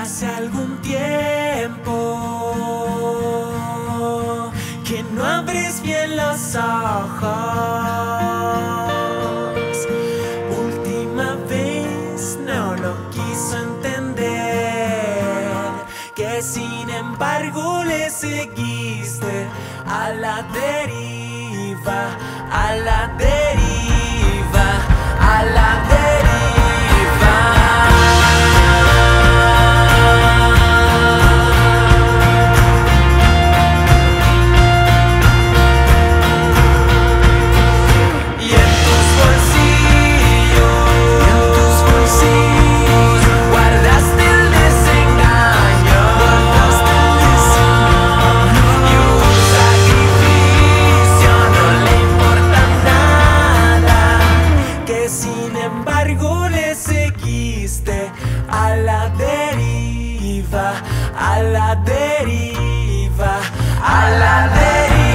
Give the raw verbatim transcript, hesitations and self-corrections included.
Hace algún tiempo que no abres bien los ojos. Última vez no lo quiso entender, que sin embargo le seguiste a la deriva, a la deriva, a la deriva. Sin embargo le seguiste a la deriva, a la deriva, a la deriva.